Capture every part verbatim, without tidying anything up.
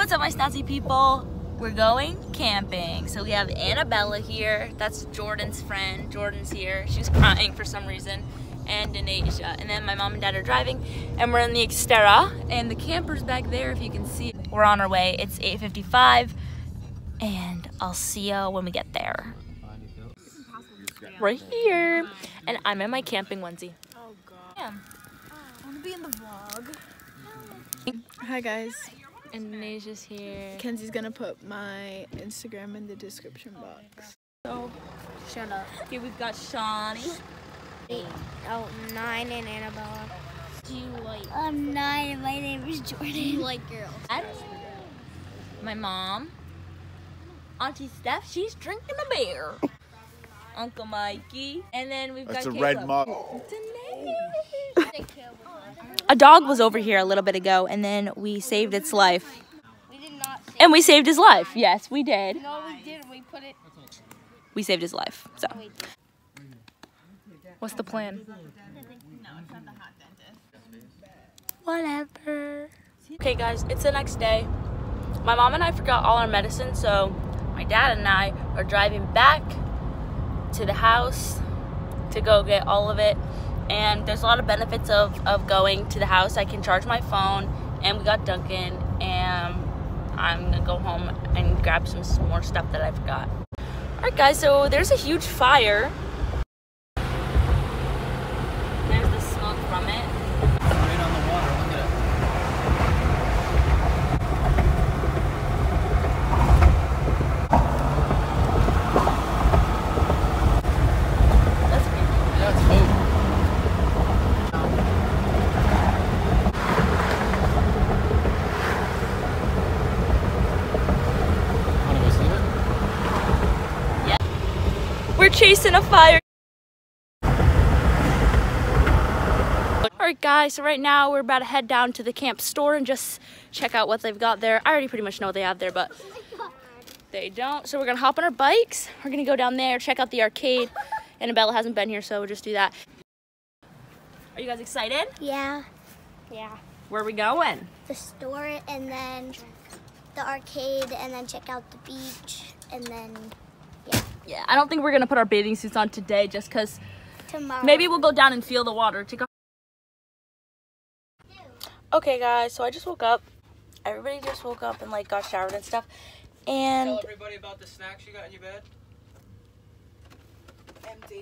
what's up, my snazzy people? We're going camping. So we have Annabella here. That's Jordan's friend. Jordan's here. She's crying for some reason. And Denasia. And then my mom and dad are driving. And we're in the Xterra. And the camper's back there if you can see. We're on our way. It's eight fifty-five. And I'll see you when we get there. Right here. And I'm in my camping onesie. Oh god. Yeah. I want to be in the vlog. Hi guys. And Denasia's here. Kenzie's gonna put my Instagram in the description box. So, shut up. Here we've got Shawnee. Eight, oh, nine and Annabella. Do you like? I'm nine. My name is Jordan. Do you like girls? Dad? My mom. Auntie Steph, she's drinking a beer. Uncle Mikey. And then we've That's got a Caleb. red mug. A dog was over here a little bit ago, and then we saved its life. We did not save And we saved his life. Yes, we did. No, we didn't. We put it. We saved his life. So, We did. what's the plan? Whatever. Okay, guys, it's the next day. My mom and I forgot all our medicine, so my dad and I are driving back to the house to go get all of it. And there's a lot of benefits of, of going to the house. I can charge my phone, and we got Dunkin', and I'm gonna go home and grab some, some more stuff that I forgot. All right, guys, so there's a huge fire. There's the smoke from it. Right on the water, look at it. That's good. That's food. Wanna go see it? We're chasing a fire. Alright guys, so right now we're about to head down to the camp store and just check out what they've got there. I already pretty much know what they have there, but they don't. So we're gonna hop on our bikes. We're gonna go down there, check out the arcade. Annabella hasn't been here, so we'll just do that. Are you guys excited? Yeah. Yeah. Where are we going? The store and then the arcade and then check out the beach and then yeah. Yeah, I don't think we're gonna put our bathing suits on today just because Tomorrow. maybe we'll go down and feel the water. Take a Okay guys, so I just woke up. Everybody just woke up and like got showered and stuff. And Tell everybody about the snacks you got in your bed. Empty.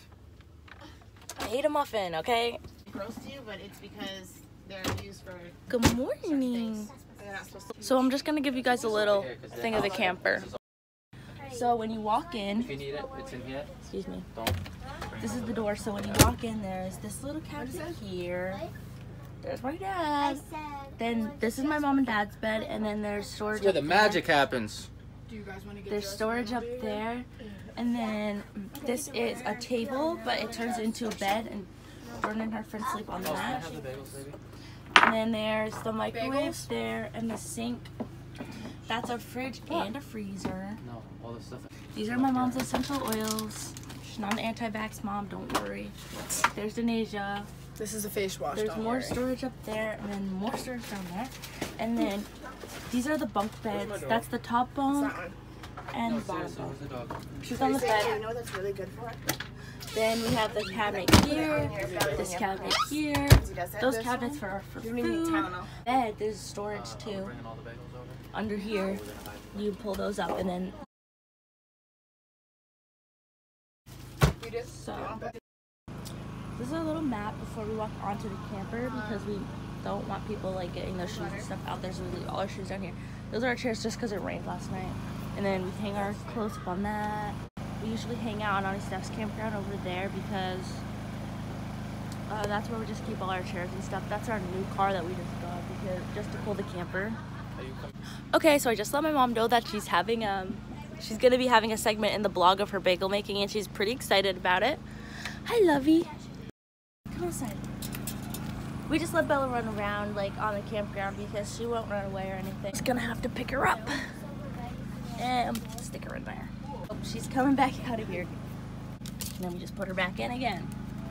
I ate a muffin, okay? Gross to you, but it's because they're used for Good morning. they're not supposed to. So I'm just gonna give you guys a little thing of the camper. So when you walk If in, you need it, it's in here. excuse me, Don't. this is the door. So when you walk in, there's this little cabinet here. There's my I dad. said Then this is my mom and dad's bed, and then there's storage. That's where the up there. magic happens. Do you guys want to get There's dressed? storage up there, and then this is a table, but it turns into a bed, and Jordan and her friend sleep on that. Have the bagels, baby. And then there's the microwave there, and the sink. That's a fridge and a freezer. No, all this stuff. These are my mom's essential oils. She's not an anti-vax mom, don't worry. There's Denasia. This is a face wash. There's don't more worry. storage up there, and then more storage down there. And then these are the bunk beds. That's the top bunk and the bottom So bunk. where's the dog? She's on the You bed. know what that's really good for? Then we have the cabinet here, this cabinet here, those cabinets for, for You don't even need food. Tylenol. Bed, there's storage too. Bringing all the bagels over. Under here, you pull those up, and then You did? so. This is a little map before we walk onto the camper because we don't want people like getting their shoes and stuff out there, so we leave all our shoes down here. Those are our chairs just because it rained last night. And then we hang our clothes up on that. We usually hang out on Auntie Steph's campground over there because uh, that's where we just keep all our chairs and stuff. That's our new car that we just got because just to pull the camper. Okay, so I just let my mom know that she's having um she's gonna be having a segment in the blog of her bagel making, and she's pretty excited about it. Hi, Lovey. Come inside. We just let Bella run around like on the campground because she won't run away or anything. Just gonna have to pick her up and stick her in there. Oh, she's coming back out of here. And then we just put her back in again.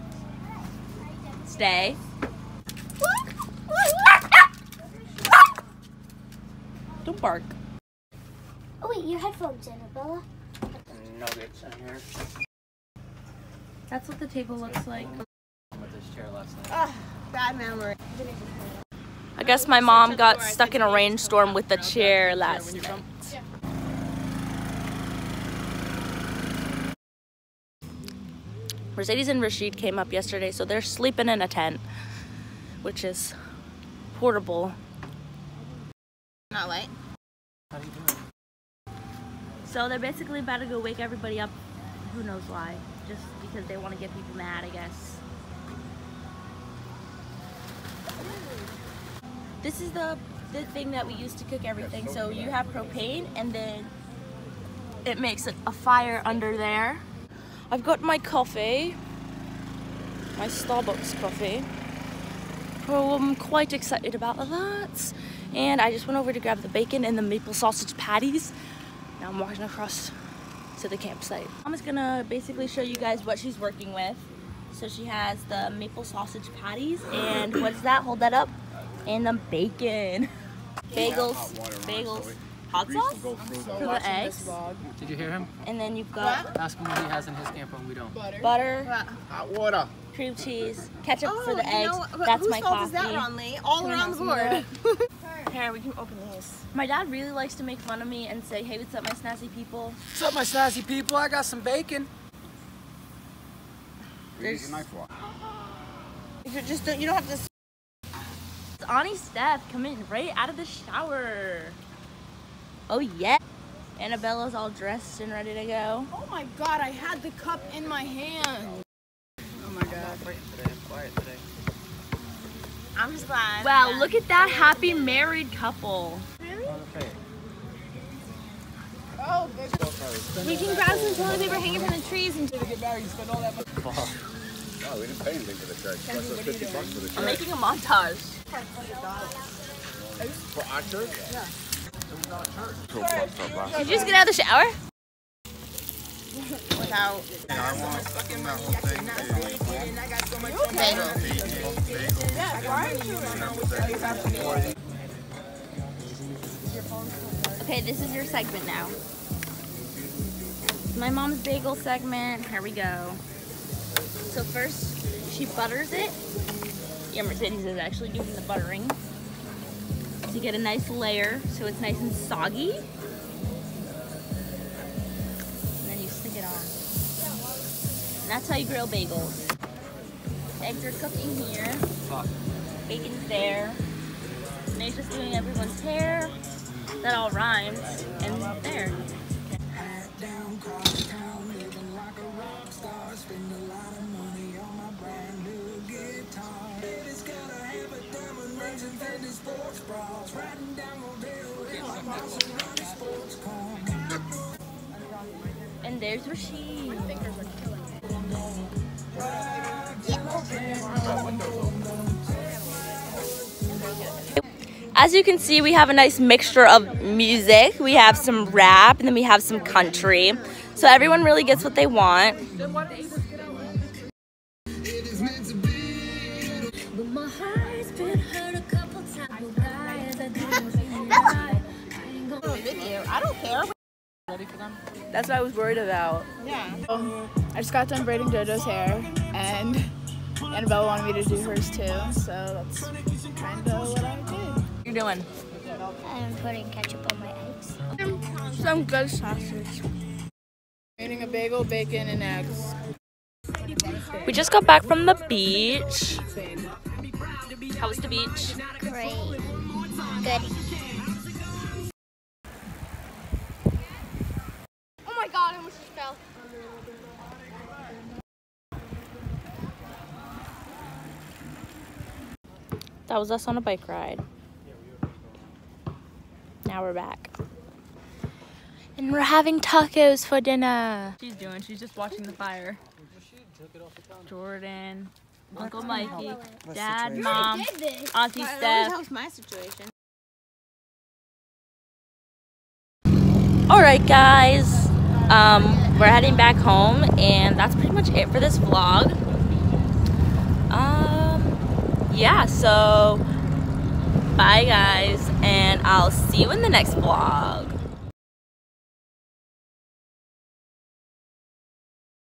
Stay. Don't park. Oh wait, your headphones, Annabella. Nuggets in here. That's what the table looks like. With this chair last night. Ah, bad memory. I guess my mom got stuck in a rainstorm with the chair last night. Mercedes and Rashid came up yesterday, so they're sleeping in a tent, which is portable. Not light. How do you do it? So they're basically about to go wake everybody up. Who knows why? Just because they want to get people mad, I guess. This is the, the thing that we use to cook everything. So you have propane, and then it makes a fire under there. I've got my coffee, my Starbucks coffee. Oh, I'm quite excited about that. And I just went over to grab the bacon and the maple sausage patties. Now I'm walking across to the campsite. Mom is gonna basically show you guys what she's working with. So she has the maple sausage patties, and what's that? Hold that up. And the bacon. Bagels, bagels. Hot sauce for the eggs. Did you hear him? And then you've got Ask him what he has in his camper and we don't. butter, Hot water. cream cheese, ketchup Oh, for the you eggs. know, but That's whose my fault coffee. is that, Ronley? All Can I around have the some of board. Here, we can open these. My dad really likes to make fun of me and say, "Hey, what's up, my snazzy people?" What's up, my snazzy people? I got some bacon. There's You just don't, you don't have to. Ani Steph coming right out of the shower. Oh yeah. Annabella's all dressed and ready to go. Oh my god, I had the cup in my hand. Oh my god. Quiet today. Quiet today. I'm just glad. Wow, that- look at that happy married couple. Okay. Oh, good. We can grab some toilet paper hanging from the trees and. Oh, we didn't pay anything for the church. It cost us fifty bucks for the I'm church. making a montage. For our church? Yeah. Did you just get out of the shower? Without I want fucking that whole thing. Okay, this is your segment now. My mom's bagel segment. Here we go. So first, she butters it. Yeah, Mercedes is actually doing the buttering. So you get a nice layer, so it's nice and soggy. And then you stick it on. And that's how you grill bagels. Eggs are cooking here. Bacon's there. Nate's just doing everyone's hair. That all rhymes. And there. And there's Rashid. As you can see, we have a nice mixture of music. We have some rap, and then we have some country. So everyone really gets what they want. I don't care. That's what I was worried about. Yeah. Um, I just got done braiding JoJo's hair, and Annabella wanted me to do hers too, so that's kind of what I did. What you're doing? I'm putting ketchup on my eggs. Some good sausage. Eating a bagel, bacon, and eggs. We just got back from the beach. How was the beach? Great. Good. Oh my god, I almost just fell. That was us on a bike ride. Now we're back. And we're having tacos for dinner. She's doing, she's just watching the fire. Jordan, Uncle Mikey, Dad, Mom, Auntie That Steph. always helps my situation. Alright guys, um, we're heading back home, and that's pretty much it for this vlog. Um, yeah, so bye guys, and I'll see you in the next vlog.